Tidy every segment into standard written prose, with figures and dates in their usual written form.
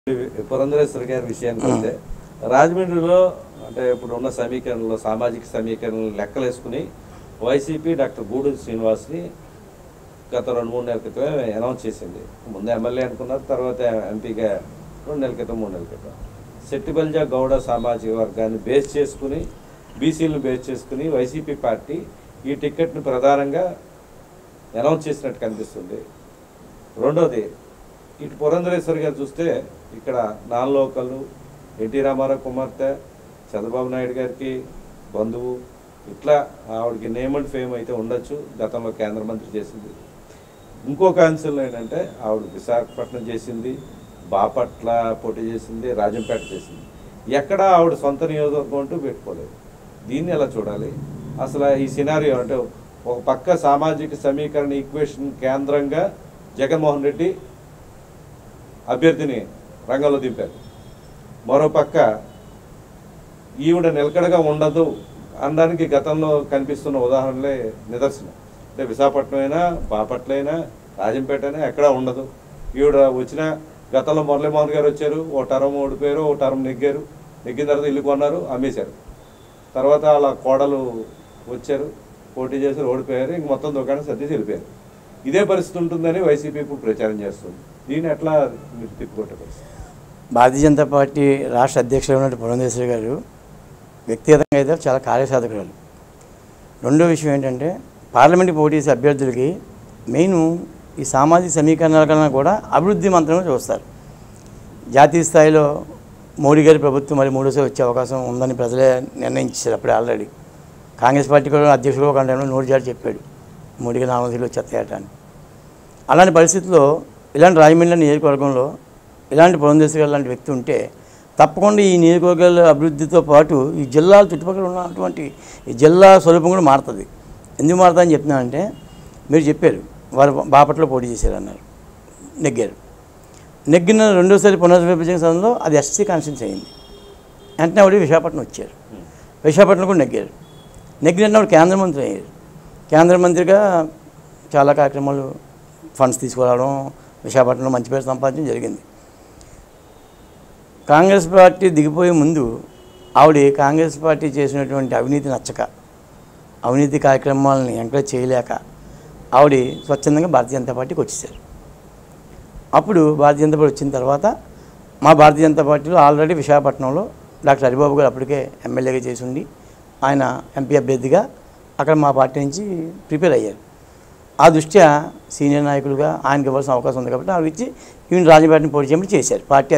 పురంధరేశ్వరి గారి విషయానికి వస్తే రాజమండ్రిలో అంటే ఇప్పుడు ఉన్న సమీకరణలో సామాజిక సమీకరణలు లెక్కలేసుకుని వైసీపీ డాక్టర్ గూడూరు శ్రీనివాస్ని గత 2-3 నెలల క్రితం అనౌన్స్ చేసింది. ముందు ఎమ్మెల్యే అనుకున్నారు, తర్వాత ఎంపీగా 2 నెలల క్రితం 3 నెలల క్రితం. సెట్టిబల్జా గౌడ సామాజిక వర్గాన్ని బేస్ చేసుకుని బీసీలను బేస్ చేసుకుని వైసీపీ పార్టీ ఈ టికెట్ను ప్రధానంగా అనౌన్స్ చేసినట్టు కనిపిస్తుంది. రెండోది ఇటు పురంధరేశ్వరి గారు చూస్తే ఇక్కడ నాన్ లోకల్ ఎన్టీ రామారావు కుమార్తె చంద్రబాబు నాయుడు గారికి బంధువు, ఇట్లా ఆవిడకి నేమ్ అండ్ ఫేమ్ అయితే ఉండొచ్చు. గతంలో కేంద్ర మంత్రి చేసింది. ఇంకొక అంశంలో ఏంటంటే ఆవిడ విశాఖపట్నం చేసింది, బాపట్ల పోటీ చేసింది, రాజంపేట చేసింది. ఎక్కడ ఆవిడ సొంత నియోజకవర్గం అంటూ పెట్టుకోలేదు. దీన్ని ఎలా చూడాలి? అసలు ఈ సినారియో అంటే ఒక పక్క సామాజిక సమీకరణ ఈక్వేషన్ కేంద్రంగా జగన్మోహన్ రెడ్డి అభ్యర్థిని రంగంలో దింపారు. మరోపక్క ఈవిడ నిలకడగా ఉండదు అనడానికి గతంలో కనిపిస్తున్న ఉదాహరణలే నిదర్శనం. అంటే విశాఖపట్నం అయినా, బాపట్ల అయినా, రాజంపేట అయినా ఎక్కడా ఉండదు. ఈవిడ వచ్చిన గతంలో మురళీమోహన్ గారు వచ్చారు, ఓ టర్మ్ ఓడిపోయారు, ఓ టర్మ్ నెగ్గారు. నెగ్గిన తర్వాత ఇల్లు కొన్నారు, అమ్మేశారు. తర్వాత అలా కోడలు వచ్చారు, పోటీ చేశారు, ఓడిపోయారు. ఇంక మొత్తం దుకాణం సర్దేసి వెళ్ళిపోయారు. ఇదే పరిస్థితి ఉంటుందని వైసీపీ ఇప్పుడు ప్రచారం చేస్తుంది. దీన్ని ఎట్లా మీరు తిప్పుకొట్టే పరిస్థితి? భారతీయ జనతా పార్టీ రాష్ట్ర అధ్యక్షులు ఉన్నట్టు పురంధరేశ్వరి గారు వ్యక్తిగతంగా అయితే చాలా కార్యసాధకురాలు. రెండో విషయం ఏంటంటే పార్లమెంటు పోటీ చేసే అభ్యర్థులకి మెయిన్ ఈ సామాజిక సమీకరణాల కన్నా కూడా అభివృద్ధి మంత్రంగా చూస్తారు. జాతీయ స్థాయిలో మోడీ గారి ప్రభుత్వం మరి మూడోసారి వచ్చే అవకాశం ఉందని ప్రజలే నిర్ణయించారు. అప్పుడే ఆల్రెడీ కాంగ్రెస్ పార్టీ కూడా అధ్యక్షుడు ఒక టైంలో నోటి జారి చెప్పాడు మోడీగా 4 సీట్లు వచ్చేస్తాయట అని. అలాంటి పరిస్థితుల్లో ఇలాంటి రాజమండ్రి నియోజకవర్గంలో ఇలాంటి పురంధరేశ్వరి గారు లాంటి వ్యక్తి ఉంటే తప్పకుండా ఈ నియోజకవర్గాల అభివృద్ధితో పాటు ఈ జిల్లాల చుట్టుపక్కల ఉన్నటువంటి ఈ జిల్లా స్వరూపం కూడా మారుతుంది. ఎందుకు మారుతుందని చెప్తున్నానంటే మీరు చెప్పారు వారు బాపట్ల పోటీ చేశారన్నారు, నెగ్గారు. నెగ్గిన రెండోసారి పునర్విభజన సమయంలో అది ఎస్సీ కాన్స్టిట్యూన్సీ అయింది. వెంటనే ఆవిడ విశాఖపట్నం వచ్చారు, విశాఖపట్నం కూడా నెగ్గారు. నెగ్గిన ఆవిడ కేంద్ర మంత్రి అయ్యారు. కేంద్ర మంత్రిగా చాలా కార్యక్రమాలు ఫండ్స్ తీసుకురావడం, విశాఖపట్నంలో మంచి పేరు సంపాదించడం జరిగింది. కాంగ్రెస్ పార్టీ దిగిపోయే ముందు ఆవిడ కాంగ్రెస్ పార్టీ చేసినటువంటి అవినీతి నచ్చక, అవినీతి కార్యక్రమాలని ఎంకరేజ్ చేయలేక ఆవిడ స్వచ్ఛందంగా భారతీయ జనతా పార్టీకి వచ్చేసారు. అప్పుడు భారతీయ జనతా పార్టీ వచ్చిన తర్వాత మా భారతీయ జనతా పార్టీలో ఆల్రెడీ విశాఖపట్నంలో డాక్టర్ హరిబాబు గారు అప్పటికే ఎమ్మెల్యేగా చేసి ఉండి ఆయన ఎంపీ అభ్యర్థిగా అక్కడ మా పార్టీ నుంచి ప్రిపేర్ అయ్యారు. ఆ దృష్ట్యా సీనియర్ నాయకులుగా ఆయనకి ఇవ్వాల్సిన అవకాశం ఉంది కాబట్టి ఆవిడ ఇచ్చి ఈవెన్ రాజంపేటని పోటీ చేయమని చేశారు. పార్టీ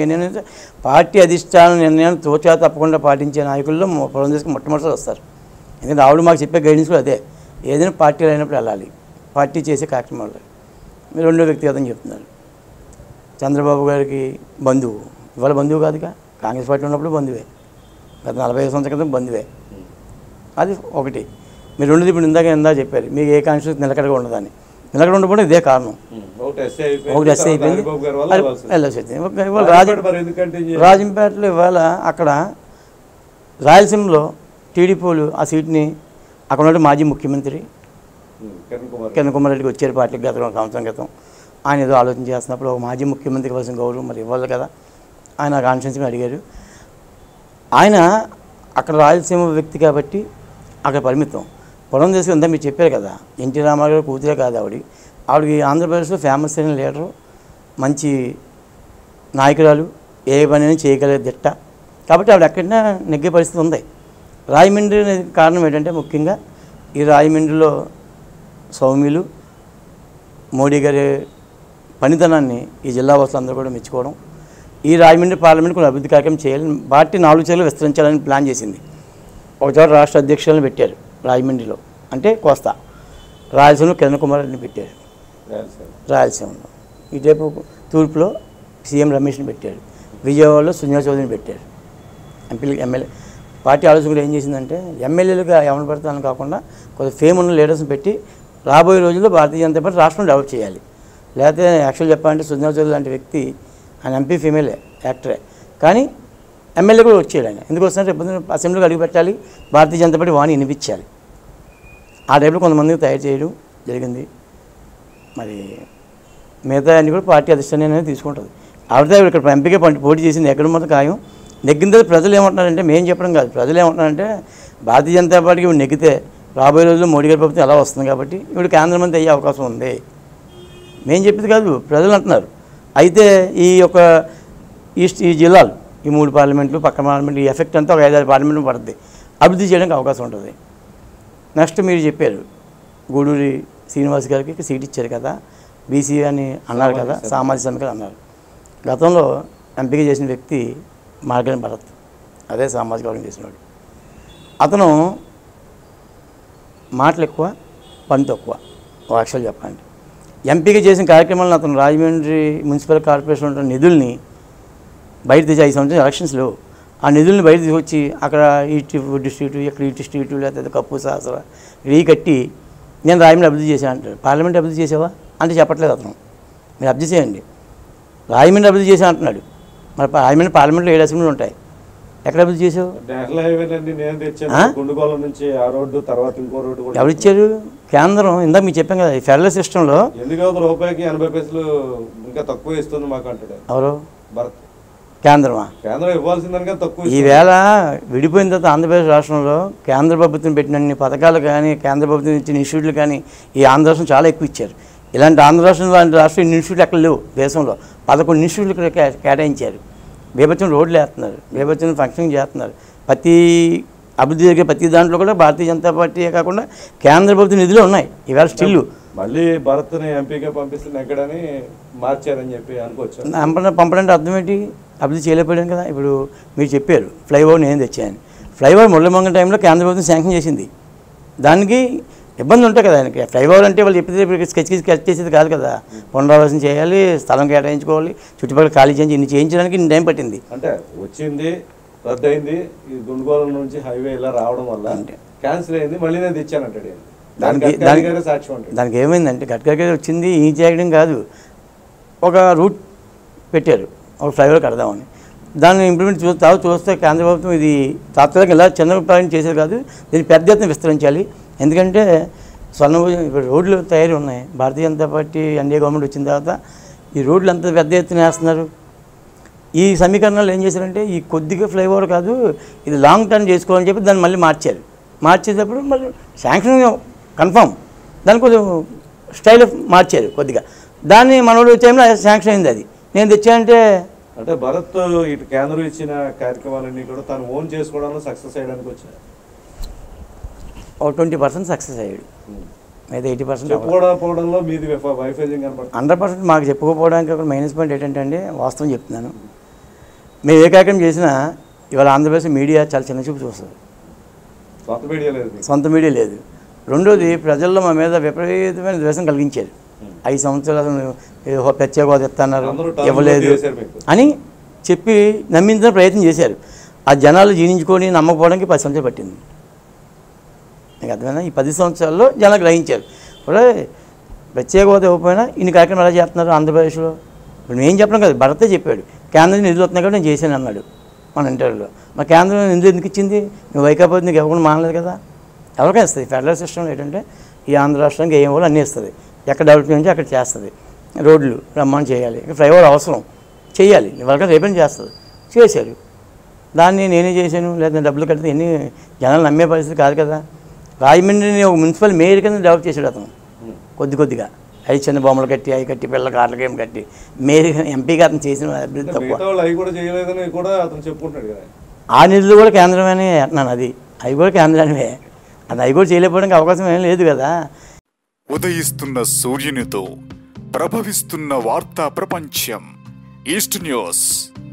అధిష్టానం నిర్ణయాన్ని తోచా తప్పకుండా పాటించే నాయకుల్లో పురంధరేశ్వరి మొట్టమొదటిసారి వస్తారు. ఎందుకంటే ఆవిడ మాకు చెప్పే గైడెన్స్ కూడా అదే, ఏదైనా పార్టీలు అయినప్పుడు వెళ్ళాలి, పార్టీ చేసే కార్యక్రమాలు. మీరు రెండో వ్యక్తిగతం చెప్తున్నారు. చంద్రబాబు గారికి బంధువు, ఇవాళ బంధువు కాదుగా, కాంగ్రెస్ పార్టీ ఉన్నప్పుడు బంధువే, గత 45 సంవత్సరాల క్రితం బంధువే. అది ఒకటి. మీరు రెండోది ఇప్పుడు ఇందాక చెప్పారు మీకు ఏ కాన్స్టిట్యూన్సీ నిలకడగా ఉండదని. నిలకడ ఉండకపోతే ఇదే కారణం. ఒకటి ఎస్సీ అయిపోయింది, రాజంపేటలో ఇవాళ అక్కడ రాయలసీమలో టీడీపీలు ఆ సీట్ని అక్కడ ఉన్న మాజీ ముఖ్యమంత్రి కిరణ్ కుమార్ రెడ్డికి వచ్చారు పార్టీకి గత 1 సంవత్సరం క్రితం. ఆయన ఏదో ఆలోచన చేస్తున్నప్పుడు ఒక మాజీ ముఖ్యమంత్రికి ఇవ్వాల్సిన గౌరవం మరి ఇవ్వాలి కదా, ఆయన కాన్స్టిట్యూన్సీని అడిగారు. ఆయన అక్కడ రాయలసీమ వ్యక్తి కాబట్టి అక్కడ పరిమితం. పురంధరేశ్వరి అంతా మీరు చెప్పారు కదా, ఎన్టీ రామారావు గారు కూతురే కాదు ఆవిడకి ఆంధ్రప్రదేశ్లో ఫేమస్ అయిన లీడరు, మంచి నాయకురాలు, ఏ పని చేయగలిగే దిట్ట. కాబట్టి ఆవిడ ఎక్కడైనా నెగ్గే పరిస్థితి ఉంది. రాజమండ్రి కారణం ఏంటంటే ముఖ్యంగా ఈ రాజమండ్రిలో సౌమ్యులు మోడీ గారి పనితనాన్ని ఈ జిల్లా వాసులందరూ కూడా మెచ్చుకోవడం, ఈ రాజమండ్రి పార్లమెంట్ కొన్ని అభివృద్ధి కార్యక్రమం చేయాలని పార్టీ 4 చర్యలు విస్తరించాలని ప్లాన్ చేసింది. ఒకచోట రాష్ట్ర అధ్యక్షులను పెట్టారు రాజమండ్రిలో, అంటే కోస్తా. రాయలసీమలో కిరణ్ కుమార్ రెడ్డిని పెట్టారు, రాయలసీమలో. ఇటువైపు తూర్పులో సీఎం రమేష్ని పెట్టారు, విజయవాడలో సునీల్ చౌదరిని పెట్టారు. ఎమ్మెల్యే పార్టీ ఆలోచన కూడా ఏం చేసిందంటే ఎమ్మెల్యేలుగా ఎవరిని పెడతానని కాకుండా కొంత ఫేమ్ ఉన్న లీడర్స్ని పెట్టి రాబోయే రోజుల్లో భారతీయ జనతా పార్టీ రాష్ట్రం డెవలప్ చేయాలి. లేకపోతే యాక్చువల్ చెప్పాలంటే సునీల్ చౌదరి లాంటి వ్యక్తి, ఆయన ఎంపీ ఫీమేలే, యాక్టరే, కానీ ఎమ్మెల్యే కూడా వచ్చేయాలి. ఆయన ఎందుకు వస్తున్నారు, రేపు అసెంబ్లీకి అడుగు పెట్టాలి, భారతీయ జనతా పార్టీ వాణి వినిపించాలి. ఆ టైంలో కొంతమందికి తయారు చేయడం జరిగింది. మరి మిగతా అన్ని కూడా పార్టీ అధిష్టానం అనేది తీసుకుంటుంది. ఆవిడతో ఇక్కడ ఎంపీగా పోటీ చేసింది ఎక్కడ మొత్తం ఖాయం. నెగ్గిన తర్వాత ప్రజలు ఏమంటున్నారంటే, మేము చెప్పడం కాదు, ప్రజలు ఏమంటున్నారంటే భారతీయ జనతా పార్టీకి ఇవి నెగ్గితే రాబోయే రోజుల్లో మోడీ గారి ప్రభుత్వం ఎలా వస్తుంది కాబట్టి ఇప్పుడు కేంద్ర మంత్రి అయ్యే అవకాశం ఉంది. మేము చెప్పింది కాదు, ప్రజలు అంటున్నారు. అయితే ఈ జిల్లాలు, ఈ 3 పార్లమెంట్లు, పక్క పార్లమెంట్లు, ఈ ఎఫెక్ట్ అంతా ఒక 5-6 పార్లమెంట్లు పడుతుంది, అభివృద్ధి చేయడానికి అవకాశం ఉంటుంది. నెక్స్ట్ మీరు చెప్పారు గూడూరి శ్రీనివాస్ గారికి సీట్ ఇచ్చారు కదా, బీసీ అని అన్నారు కదా, సామాజిక సమికలు అన్నారు. గతంలో ఎంపీగా చేసిన వ్యక్తి మార్గని భరత్, అదే సామాజిక వర్గం చేసినాడు. అతను మాటలు ఎక్కువ, పని తక్కువ. ఒక అక్షరాలు చెప్పండి, ఎంపీగా చేసిన కార్యక్రమాలను అతను రాజమండ్రి మున్సిపల్ కార్పొరేషన్ ఉన్న నిధుల్ని బయట తెచ్చి 5 సంవత్సరాలు ఎలక్షన్స్లో ఆ నిధుల్ని బయట తీసుకొచ్చి అక్కడ ఈ డిస్ట్రిక్ట్, ఇక్కడ ఈ డిస్ట్రిక్ట్, లేకపోతే కప్పు శాస్త్ర కట్టి నేను రాజమండ్రి అభివృద్ధి చేశాను అంటాడు. పార్లమెంట్ అభివృద్ధి చేసావా అంటే చెప్పట్లేదు అతను. మీరు అభివృద్ధి చేయండి, రాజమండ్రి అభివృద్ధి చేసా అంటున్నాడు. మరి రాజమండ్రి పార్లమెంట్లో 7 అసెంబ్లీలు ఉంటాయి, ఎక్కడ అభివృద్ధి చేసావు? ఎవరు ఇచ్చారు? కేంద్రం. ఇందాక మీకు చెప్పాం కదా, ఈ ఫెడరల్ సిస్టంలో రూపాయికి 80 పైసలు ఇంకా తక్కువ ఇస్తుంది మాకు అంటాడు. ఎవరు? కేంద్రమా? కేంద్రం ఇవ్వాల్సిందని తక్కువ. ఈవేళ విడిపోయిన తర్వాత ఆంధ్రప్రదేశ్ రాష్ట్రంలో కేంద్ర ప్రభుత్వం పెట్టినన్ని పథకాలు కానీ, కేంద్ర ప్రభుత్వం ఇచ్చిన ఇన్స్టిట్యూట్లు కానీ ఈ ఆంధ్ర రాష్ట్రం చాలా ఎక్కువ ఇచ్చారు. ఇలాంటి ఆంధ్ర రాష్ట్రం లాంటి రాష్ట్రం ఇన్స్టిట్యూట్లు ఎక్కడ లేవు దేశంలో. 11 ఇన్స్టిట్యూట్లు ఇక్కడ కేటాయించారు. బేబచ్చం రోడ్లు వేస్తున్నారు, బేబచ్చం ఫంక్షన్ చేస్తున్నారు. ప్రతి అభివృద్ధి జరిగే ప్రతి దాంట్లో కూడా భారతీయ జనతా పార్టీయే కాకుండా కేంద్ర ప్రభుత్వ నిధులు ఉన్నాయి. ఈవేళ స్టిల్ మళ్ళీ భరత్ని ఎంపీగా పంపిస్తుంది ఎక్కడని మార్చారని చెప్పి అనుకోవచ్చు. పంపడానికి అర్థం ఏంటి? అభివృద్ధి చేయలేకపోయాను కదా. ఇప్పుడు మీరు చెప్పారు ఫ్లైఓవర్ నేను తెచ్చాను. ఫ్లైఓవర్ మురళీమంగళ టైంలో కేంద్ర ప్రభుత్వం శాంక్షన్ చేసింది. దానికి ఇబ్బందులు ఉంటాయి కదా ఆయనకి. ఫ్లైఓవర్ అంటే వాళ్ళు చెప్పేది స్కెచ్ చేసేది కాదు కదా, పునరావాసం చేయాలి, స్థలం కేటాయించుకోవాలి, చుట్టుపక్కల ఖాళీ చేయించి ఇన్ని చేయించడానికి ఇన్ని టైం పట్టింది. అంటే వచ్చింది, రద్దయింది, ఈ గుండుగోళం నుంచి హైవే ఇలా రావడం వల్ల క్యాన్సిల్ అయింది, మళ్ళీ నేను తెచ్చానంటాడు. దానికి ఏమైందంటే గడ్కరీ గారు వచ్చింది ఈ చేయడం కాదు, ఒక రూట్ పెట్టారు, ఒక ఫ్లైఓవర్ కడదామని. దాన్ని ఇంప్లిమెంట్ చూస్తే కేంద్ర ప్రభుత్వం ఇది తాత్కాలిక ఇలా చిన్న ప్రాజెక్ట్ చేసేది కాదు, దీన్ని పెద్ద ఎత్తున విస్తరించాలి. ఎందుకంటే ఇప్పుడు రోడ్లు తయారీ ఉన్నాయి. Bharatiya Janata Party NDA government వచ్చిన తర్వాత ఈ రోడ్లు అంత పెద్ద ఎత్తున వేస్తున్నారు. ఈ సమీకరణాలు ఏం చేశారంటే ఈ కొద్దిగా ఫ్లైఓవర్ కాదు, ఇది లాంగ్ టర్మ్ చేసుకోవాలని చెప్పి దాన్ని మళ్ళీ మార్చారు. మార్చేటప్పుడు మళ్ళీ శాంక్షన్ కన్ఫామ్, దాన్ని కొంచెం స్టైల్ మార్చారు కొద్దిగా. దాన్ని మనోడు టైంలో శాంక్షన్ అయింది. అది నేను తెచ్చానంటే అంటే భరత్ ఇటు కేంద్రం ఇచ్చిన కార్యక్రమాలన్నీ కూడా తను ఓన్ చేసుకోవడంలో సక్సెస్ అయ్యడానికి వచ్చాయి. 20% సక్సెస్ అయ్యాడు, అయితే 80% చెప్పుకోవడంలో మీది వైఫల్యం కనపడుతుంది. 100% మాకు చెప్పుకోపోవడానికి ఒక మైనస్ పాయింట్ ఏంటంటే అండి, వాస్తవం చెప్తున్నాను, మేము ఏ కార్యక్రమం చేసినా ఇవాళ ఆంధ్రప్రదేశ్ మీడియా చాలా చిన్న చూపు చూస్తుంది. సొంత మీడియా లేదు. రెండోది ప్రజల్లో మా మీద విపరీతమైన ద్వేషం కలిగించారు. 5 సంవత్సరాలు ప్రత్యేక హోదా ఇస్తున్నారు, ఇవ్వలేదు అని చెప్పి నమ్మించిన ప్రయత్నం చేశారు. ఆ జనాలు జీర్ణించుకొని నమ్మకపోవడానికి 10 సంవత్సరాలు పట్టింది. నీకు అర్థమైనా? ఈ 10 సంవత్సరాల్లో జనాలు గ్రహించారు. ఇప్పుడు ప్రత్యేక హోదా ఇవ్వకపోయినా ఇన్ని కార్యక్రమాలు ఎలా చేస్తున్నారు ఆంధ్రప్రదేశ్లో. ఇప్పుడు నేను చెప్పడం కదా, భరతే చెప్పాడు కేంద్రం నిధులు వస్తున్నాయి కాబట్టి నేను చేశాను అన్నాడు మన ఇంటర్వ్యూలో. మా కేంద్రం నిధులు ఎందుకు ఇచ్చింది? నువ్వు వైకాపా నీకు ఇవ్వకుండా మానలేదు కదా. ఎవరికైనా ఇస్తుంది. ఫెడరల్ సిస్టంలో ఏంటంటే ఈ ఆంధ్ర రాష్ట్రానికి ఏం వాళ్ళు అన్నీ ఇస్తుంది. ఎక్కడ డెవలప్మెంట్ నుంచి అక్కడ చేస్తుంది. రోడ్లు రమ్మని చేయాలి, ఫ్లైఓవర్ అవసరం చేయాలి, వాళ్ళకి రేపని చేస్తుంది. చేశారు. దాన్ని నేనే చేశాను లేదా డబ్బులు కడితే ఎన్ని జనాలు నమ్మే పరిస్థితి కాదు కదా. రాజమండ్రిని ఒక మున్సిపల్ మేయర్ కింద డెవలప్ చేశాడు అతను. కొద్దిగా అవి చిన్న బొమ్మలు కట్టి, అవి కట్టి, పిల్లల కార్లకి ఏం కట్టి మేయర్ ఎంపీగా అతను చేసిన అభివృద్ధి తక్కువ. ఆ నిధులు కూడా కేంద్రమే అంటున్నాను. అది అవి కూడా కేంద్రమే. అది అవి కూడా చేయలేకపోవడానికి అవకాశం ఏం లేదు కదా. ఉదయిస్తున్న సూర్యునితో ప్రభవిస్తున్న వార్తా ప్రపంచం ఈస్ట్ న్యూస్.